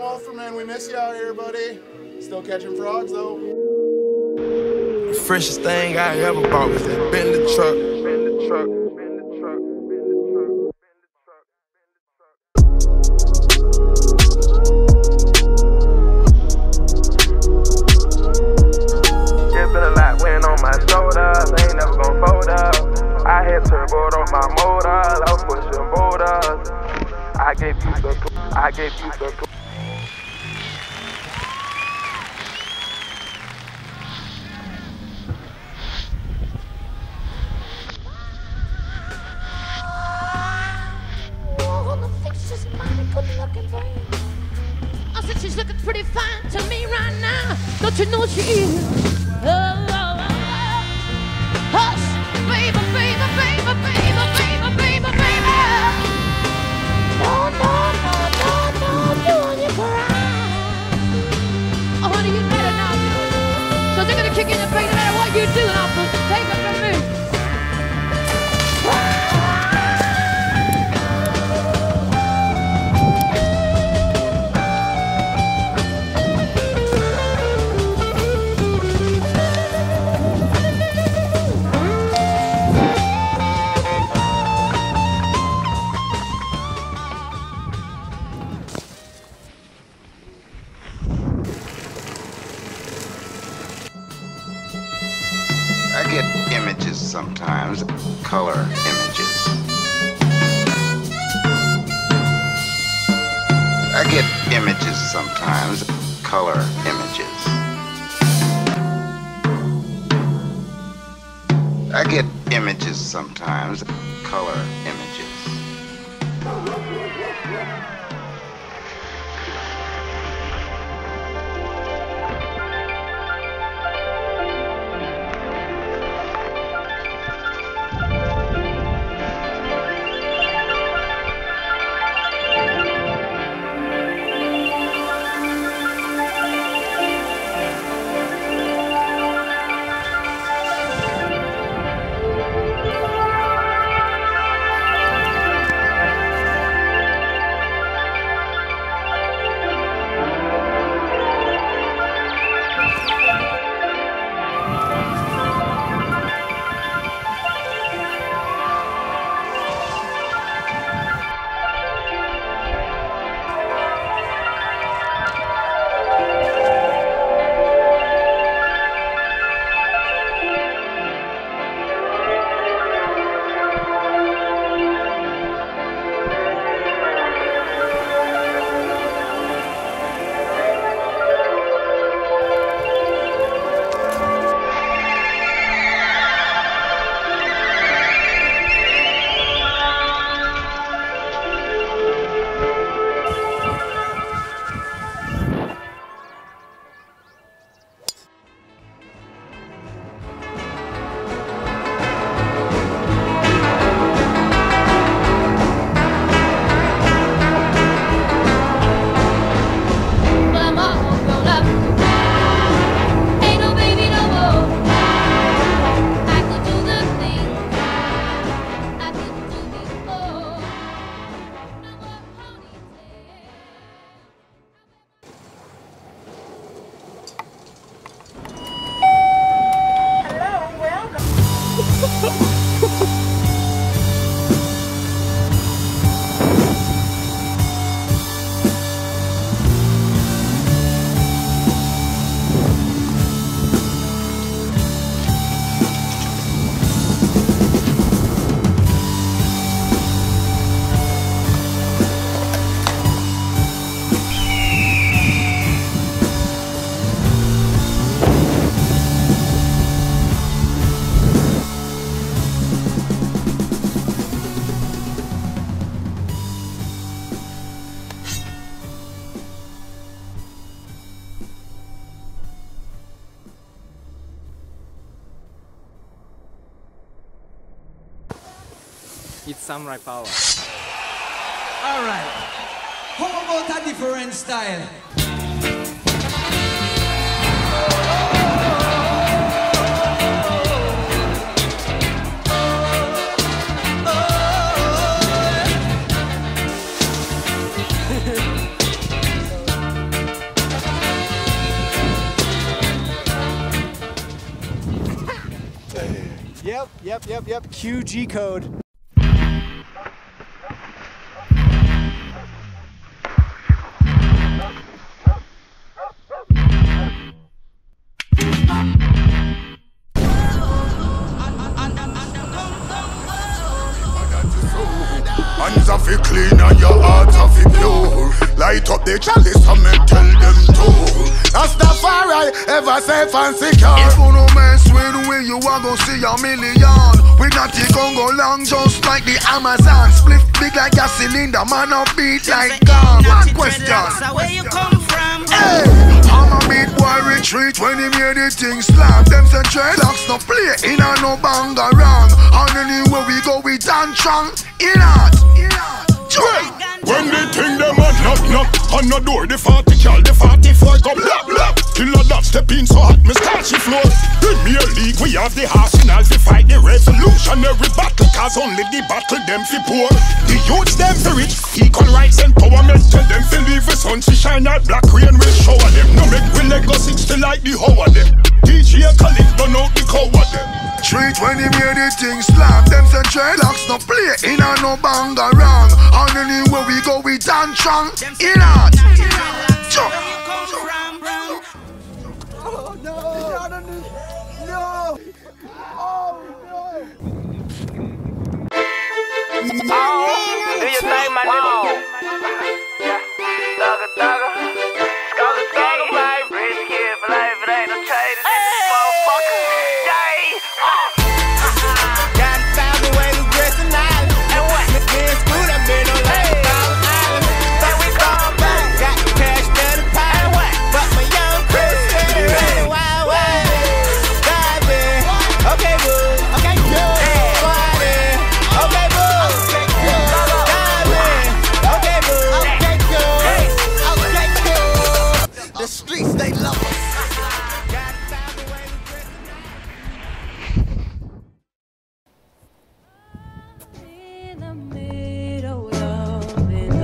Wolfer, man, we miss you out here, buddy. Still catching frogs, though. The freshest thing I ever bought was that Bentley truck. It's been a lot weighing on my shoulders, I ain't never gon' fold up. I had turbo on my motor, I was pushing boulders. I gave you the I said she's looking pretty fine to me right now. Don't you know she is? Oh, oh, oh, oh. Hush, baby, baby, baby, baby, baby, baby, baby. No, no, no, no, no, doing you cry. Oh, honey, you better not do it. So they're gonna kick in the face no matter what you do, and I'll take it from me. I get images sometimes, color images. I get images sometimes, color images. I get images sometimes, color images. It's samurai power. Alright. How about a different style? Yep. QG code. Hands are fi clean and your heart are fi pure. Light up the chalice and me tell them to. Rastafari ever safe and secure. If you no mess with we, you are gon' see a million. We not the Congo long, just like the Amazon. Split big like a cylinder, man up beat like gun. One question. Where you come from? Hey, I'm a beat boy retreat when he made the thing slam. Them say dreadlocks no play, in a no banga wrong. And anywhere we go, we dance strong. In art. When they think them a knock on the door, the 40 cal, the 44 come blap. Killer that step in so hot, me start she floor. Premier League, we have the arsenal to fight the revolutionary battle, cause only the battle them fi poor. The youths them fi rich, equal rights and empowerment. Tell them fi leave the sun to shine out, black rain will shower them. No make we legacy still like the hoe of them. DJ Khalid don't know the cow of them. Street when he made the thing slam. Them say dreadlocks no play, in a no banga wrong. And anywhere we go we dance strong. In art. Oh no! Do your thing, my nigga. Yeah, thugger. Scholar, life. Rich kid for life, it ain't no trade in this motherfucker. Yay! Got a thousand ways of dressing island. And what? Been in school, I been on like $1,000. Then we come back. Got the cash, better pie. And what? But my young Chris said, ready, wild. Diving. Okay, boo. Okay, good. Party. Okay, boo. The streets, they love us. In the middle of an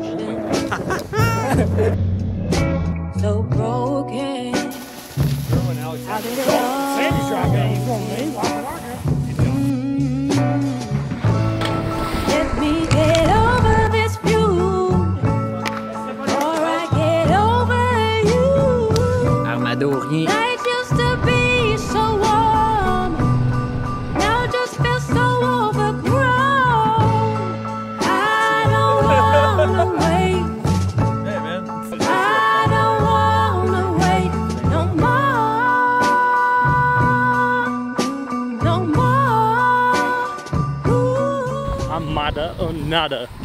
ocean, so broken. How did it all? Sammy's driving. He's going me. Let me get over this feud, or I get over you. Armada ou rien. Nights used to be so warm, now just feel so overgrown. I don't wanna wait. Hey man. I don't wanna wait no more. Ooh. Armada or nada.